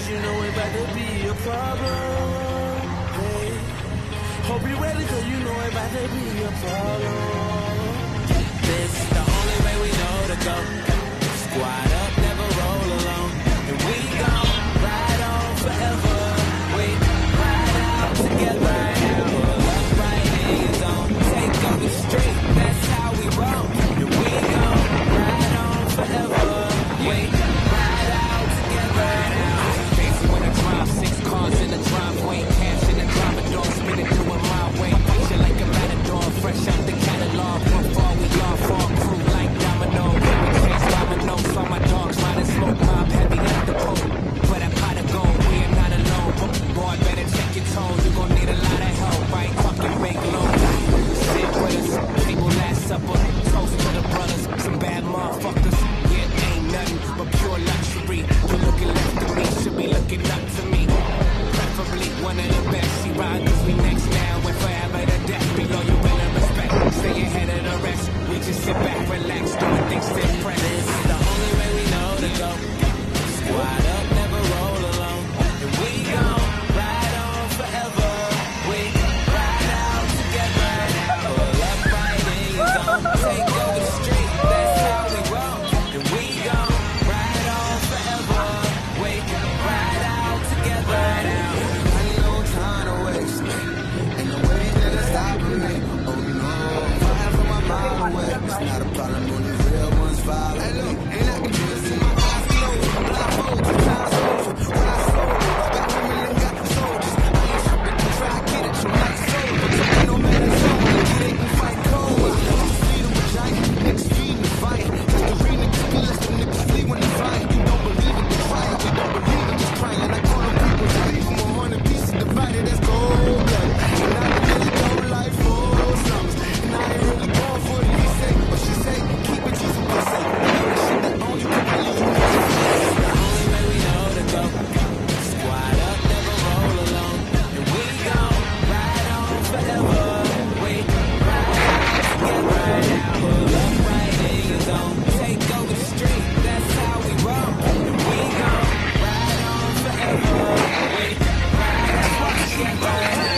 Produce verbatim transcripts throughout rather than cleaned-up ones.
cause you know it about to be a problem. Hey, hope you ready, cause you know it about to be a problem. This is the only way we know to go. Squad up, never roll alone. And we gon' ride on forever. We ride out together. Pull up right in your zone. Take over the street, that's how we roll. And we gon' ride on forever. We ride out together. Fancy when I drive, six cars in the driveway. Cash in the driver door, spin it through it my way. Picture like a matador, fresh out the catalog. From far we are, far crew like domino. Chase dominoes on my dogs, riding smoke mob heavy like the Pope. For that pot of gold, we are not alone. Boy, better check your tone, you gon' need a lot of help. Right, fucking make low. Sit with us, table last supper. Toast to the brothers, some bad motherfuckers. Yeah, ain't nothing but pure luxury. You looking left to me, should be looking up to me. Preferably one of the best. She ride cause we next now and forever to death. Below you will and respect. Stay ahead of the rest. We just sit back, relax, doing things to impress. This is the only way we know to go. Squad up, never roll alone. And we gon' ride on forever. We ride out together. Pull up right in your zone. Take over the street, that's how we roll. And we gon' ride on forever. We ride out together. I ain't no time to waste. Ain't no way that it's stopping me. Oh no, fire from my mind away. It's not a problem when the real ones follow. Hey look, ain't I can just see my eyes closed. Blindfold, two times over. When I sold it, I got women and got the soldiers. I ain't tripping, to try to get it, you might sold it. Ain't no man that's on it, they can fight cold. Just feed them a giant, niggas feed me fight. Just to read niggas be less them niggas flee when they fight. You don't believe it, they fight. You don't believe it, just crying. I call them people to leave them a hundred pieces divided, that's gold. And I can really go like four summers. And I ain't really going for it, he say. What she say, keep it just for say. Shit that only can really do The only way we know to go. Squad up, never roll alone. And we gon' ride on forever. We ride out together. Pull up right in your zone. Take over the street, that's how we roll. And we gon' ride on forever. We ride out together.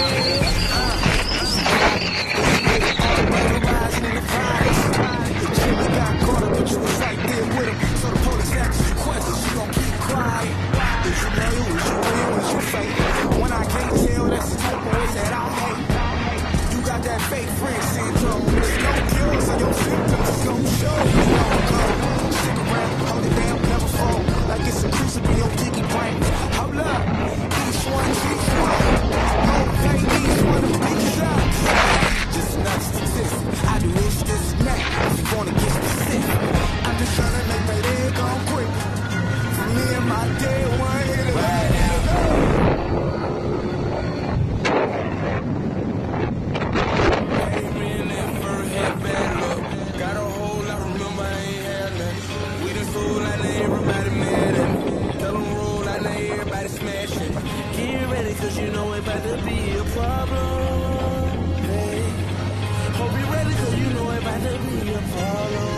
rising in the fires. The Jimmy got caught up, but you was right there with him. So the police asked you questions, you gon' keep quiet. Is you male, is you real, is you fake? When I can't tell, that's the type of way that I hate. You got that fake friend syndrome. It's no cure, so your symptoms is gon' show. You don't go. Stick around, hold it down, never fall. Like it's a crucible in your dicky brain. Hold up, each one, each one. Motivate each one of big shots. Just another statistic. I do this, this, and that. If you wanna get specific, I'm just tryna make my day go quick. For me and my day one hit it right now. Came in and first had bad luck. Got a whole lot, remember I ain't had nothing. We done sold like everybody mad at me. Tell them roll like everybody smashing. Get ready, cause you know it about to be a problem. Hey, hope you ready, cause you know it about to be a problem.